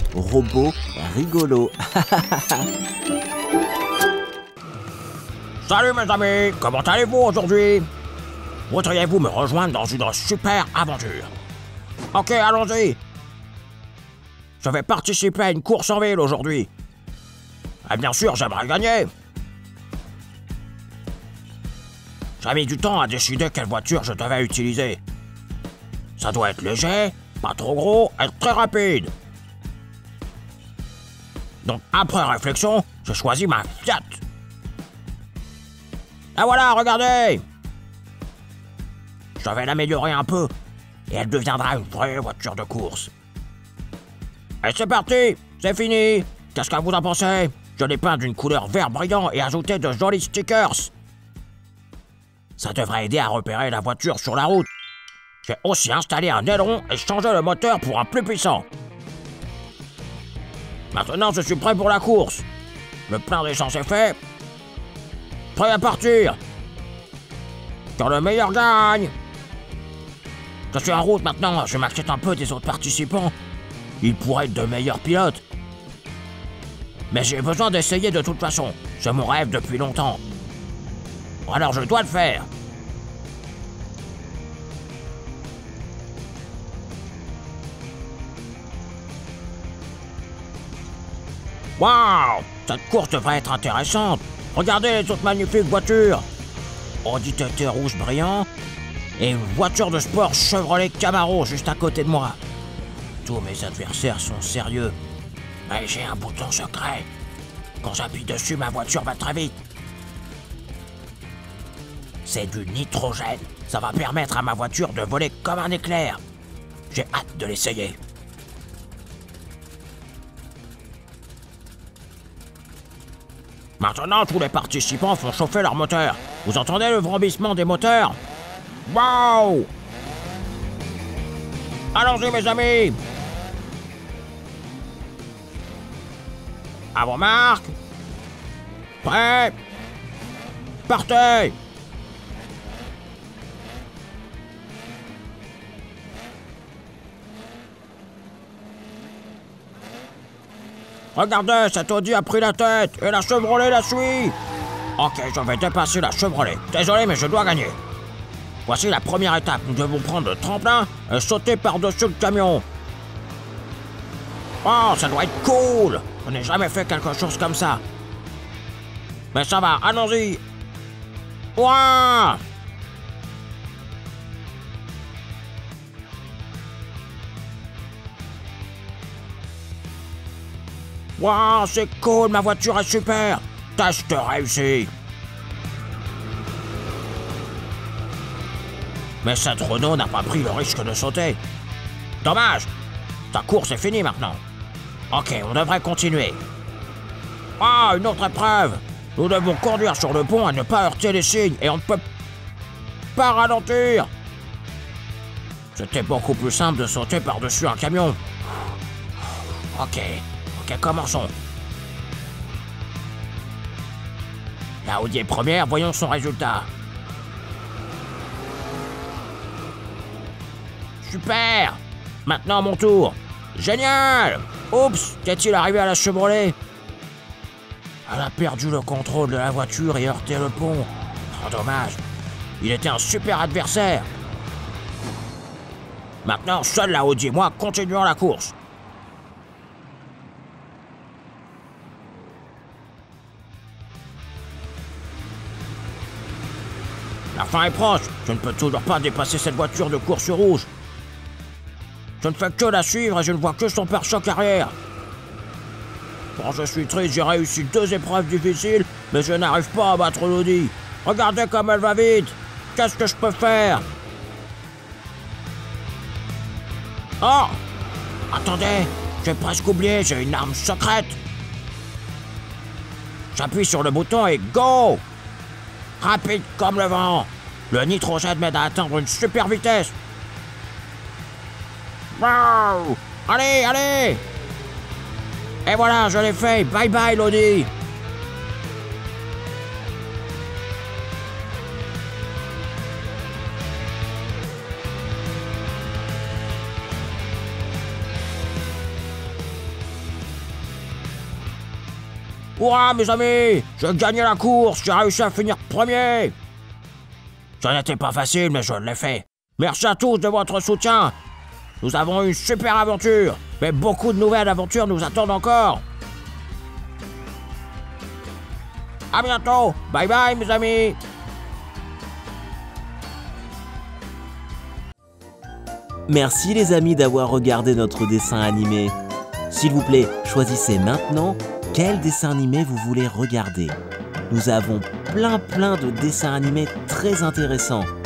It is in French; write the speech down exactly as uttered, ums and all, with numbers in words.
robot rigolo. Salut mes amis, comment allez-vous aujourd'hui? Voudriez-vous me rejoindre dans une super aventure? Ok, allons-y. Je vais participer à une course en ville aujourd'hui. Et bien sûr, j'aimerais gagner. J'ai mis du temps à décider quelle voiture je devais utiliser. Ça doit être léger, pas trop gros, et très rapide. Donc après réflexion, j'ai choisi ma Fiat. Et voilà, regardez! Je vais l'améliorer un peu, et elle deviendra une vraie voiture de course. Et c'est parti! C'est fini! Qu'est-ce que vous en pensez? Je l'ai peint d'une couleur vert brillant et ajouté de jolis stickers. Ça devrait aider à repérer la voiture sur la route. J'ai aussi installé un aileron et changé le moteur pour un plus puissant. Maintenant, je suis prêt pour la course. Le plein d'essence est fait. Prêt à partir. Que le meilleur gagne. Je suis en route maintenant, je m'inquiète un peu des autres participants. Ils pourraient être de meilleurs pilotes. Mais j'ai besoin d'essayer de toute façon. C'est mon rêve depuis longtemps. Alors je dois le faire. Waouh! Cette course devrait être intéressante. Regardez les autres magnifiques voitures. Audi T T rouge brillant et une voiture de sport Chevrolet Camaro juste à côté de moi. Tous mes adversaires sont sérieux. Mais j'ai un bouton secret. Quand j'appuie dessus, ma voiture va très vite. C'est du nitrogène. Ça va permettre à ma voiture de voler comme un éclair. J'ai hâte de l'essayer. Maintenant, tous les participants font chauffer leur moteur. Vous entendez le vrombissement des moteurs? Waouh! Allons-y, mes amis! À vos marques! Prêt! Partez! Regardez, cet Audi a pris la tête et la Chevrolet la suit. Ok, je vais dépasser la Chevrolet. Désolé, mais je dois gagner. Voici la première étape. Nous devons prendre le tremplin et sauter par-dessus le camion. Oh, ça doit être cool. Je n'ai jamais fait quelque chose comme ça. Mais ça va, allons-y. Ouah! Waouh, c'est cool, ma voiture est super. Tâche de réussir. Mais cette Renault n'a pas pris le risque de sauter. Dommage. Ta course est finie maintenant. Ok, on devrait continuer. Ah, une autre épreuve. Nous devons conduire sur le pont et ne pas heurter les signes. Et on ne peut pas ralentir. C'était beaucoup plus simple de sauter par-dessus un camion. Ok. Ok, commençons. La Audi est première, voyons son résultat. Super! Maintenant mon tour. Génial! Oups, qu'est-il arrivé à la Chevrolet? Elle a perdu le contrôle de la voiture et heurté le pont. Oh, dommage. Il était un super adversaire. Maintenant, seul la Audi et moi continuons la course. La fin est proche. Je ne peux toujours pas dépasser cette voiture de course rouge. Je ne fais que la suivre et je ne vois que son pare-choc arrière. Bon, je suis triste, j'ai réussi deux épreuves difficiles, mais je n'arrive pas à battre l'Audi. Regardez comme elle va vite. Qu'est-ce que je peux faire? Oh! Attendez, j'ai presque oublié, j'ai une arme secrète. J'appuie sur le bouton et go! Rapide comme le vent. Le nitrogène m'aide à atteindre une super vitesse. Wow! Allez, allez! Et voilà, je l'ai fait. Bye bye, l'Audi. Hurrah, mes amis! J'ai gagné la course, j'ai réussi à finir premier! Ça n'était pas facile, mais je l'ai fait. Merci à tous de votre soutien. Nous avons eu une super aventure, mais beaucoup de nouvelles aventures nous attendent encore. À bientôt! Bye bye, mes amis! Merci les amis d'avoir regardé notre dessin animé. S'il vous plaît, choisissez maintenant quel dessin animé vous voulez regarder. Nous avons plein plein de dessins animés très intéressants.